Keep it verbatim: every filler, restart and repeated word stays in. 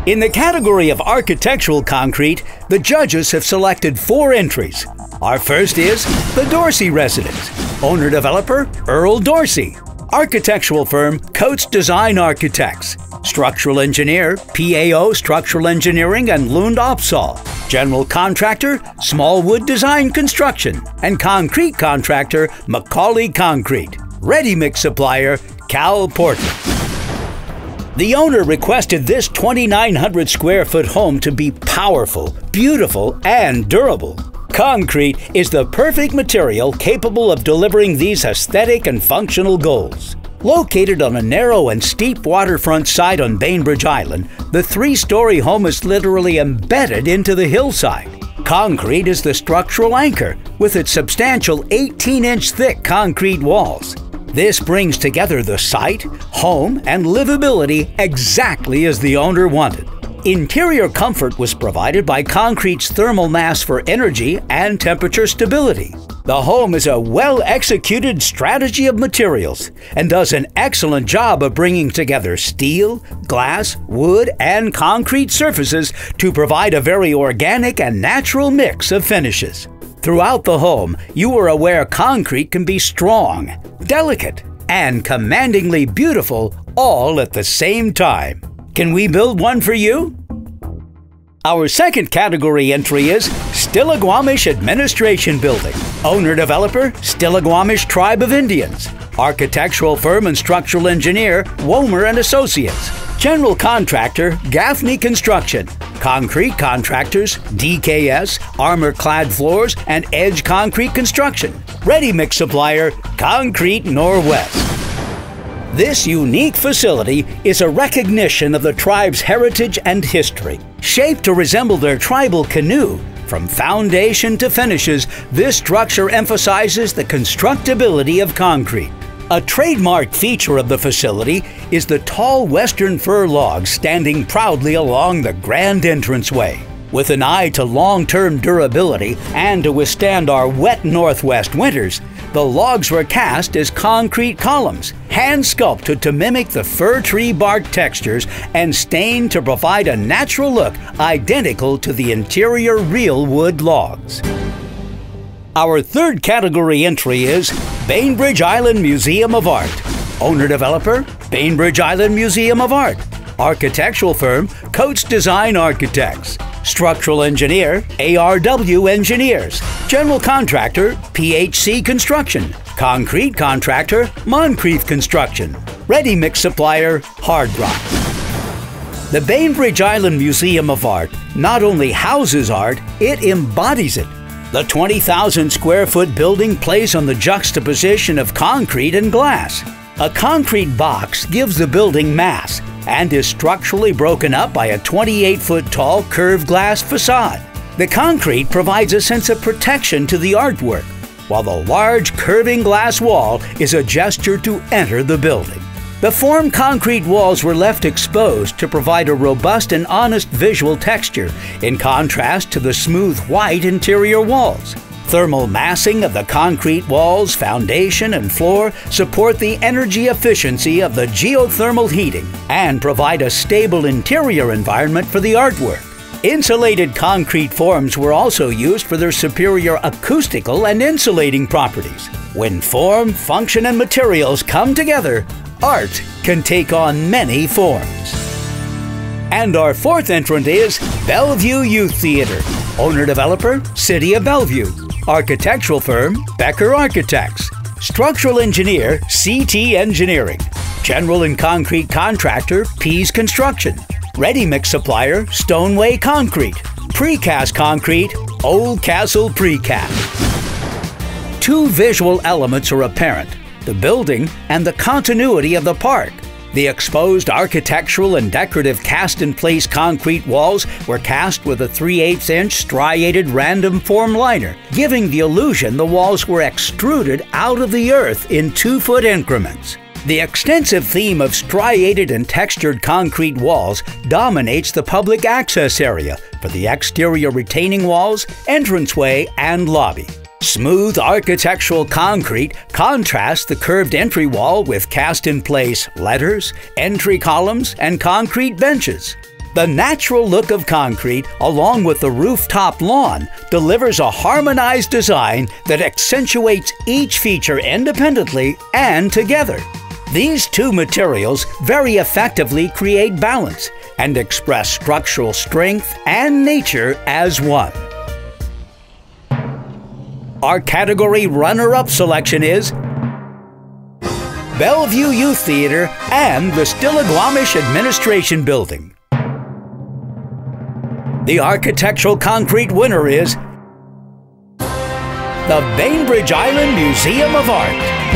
In the category of architectural concrete, the judges have selected four entries. Our first is the Dorsey Residence. Owner-developer, Earl Dorsey. Architectural firm, Coates Design Architects. Structural engineer, P A O Structural Engineering and Lund Opsahl. General contractor, Smallwood Design Construction. And concrete contractor, Macaulay Concrete. Ready-mix supplier, Cal Portland. The owner requested this twenty-nine hundred square foot home to be powerful, beautiful, and durable. Concrete is the perfect material capable of delivering these aesthetic and functional goals. Located on a narrow and steep waterfront site on Bainbridge Island, the three-story home is literally embedded into the hillside. Concrete is the structural anchor with its substantial eighteen inch thick concrete walls. This brings together the site, home, and livability exactly as the owner wanted. Interior comfort was provided by concrete's thermal mass for energy and temperature stability. The home is a well-executed strategy of materials and does an excellent job of bringing together steel, glass, wood, and concrete surfaces to provide a very organic and natural mix of finishes. Throughout the home, you are aware concrete can be strong, delicate, and commandingly beautiful all at the same time. Can we build one for you? Our second category entry is Stillaguamish Administration Building. Owner-developer, Stillaguamish Tribe of Indians. Architectural firm and structural engineer, Womer and Associates. General contractor, Gaffney Construction. Concrete contractors, D K S, Armor Clad Floors, and Edge Concrete Construction. Ready-mix supplier, Concrete Norwest. This unique facility is a recognition of the tribe's heritage and history. Shaped to resemble their tribal canoe, from foundation to finishes, this structure emphasizes the constructability of concrete. A trademark feature of the facility is the tall western fir logs standing proudly along the grand entranceway. With an eye to long-term durability and to withstand our wet northwest winters, the logs were cast as concrete columns, hand-sculpted to mimic the fir tree bark textures and stained to provide a natural look identical to the interior real wood logs. Our third category entry is Bainbridge Island Museum of Art. Owner-developer, Bainbridge Island Museum of Art. Architectural firm, Coates Design Architects. Structural engineer, A R W Engineers. General contractor, P H C Construction. Concrete contractor, Moncrief Construction. Ready-mix supplier, Hard Rock. The Bainbridge Island Museum of Art not only houses art, it embodies it. The twenty thousand square foot building plays on the juxtaposition of concrete and glass. A concrete box gives the building mass and is structurally broken up by a twenty-eight foot tall curved glass facade. The concrete provides a sense of protection to the artwork, while the large curving glass wall is a gesture to enter the building. The formed concrete walls were left exposed to provide a robust and honest visual texture, in contrast to the smooth white interior walls. Thermal massing of the concrete walls, foundation, and floor support the energy efficiency of the geothermal heating and provide a stable interior environment for the artwork. Insulated concrete forms were also used for their superior acoustical and insulating properties. When form, function, and materials come together, art can take on many forms. And our fourth entrant is Bellevue Youth Theater. Owner-developer, City of Bellevue. Architectural firm, Becker Architects. Structural engineer, C T Engineering. General and concrete contractor, Pease Construction. Ready-mix supplier, Stoneway Concrete. Precast concrete, Old Castle Precast. Two visual elements are apparent: the building and the continuity of the park. The exposed architectural and decorative cast-in-place concrete walls were cast with a three eighths inch striated random form liner, giving the illusion the walls were extruded out of the earth in two-foot increments. The extensive theme of striated and textured concrete walls dominates the public access area for the exterior retaining walls, entranceway, and lobby. Smooth architectural concrete contrasts the curved entry wall with cast-in-place letters, entry columns, and concrete benches. The natural look of concrete, along with the rooftop lawn, delivers a harmonized design that accentuates each feature independently and together. These two materials very effectively create balance and express structural strength and nature as one. Our category runner-up selection is Bellevue Youth Theater and the Stillaguamish Administration Building. The architectural concrete winner is the Bainbridge Island Museum of Art.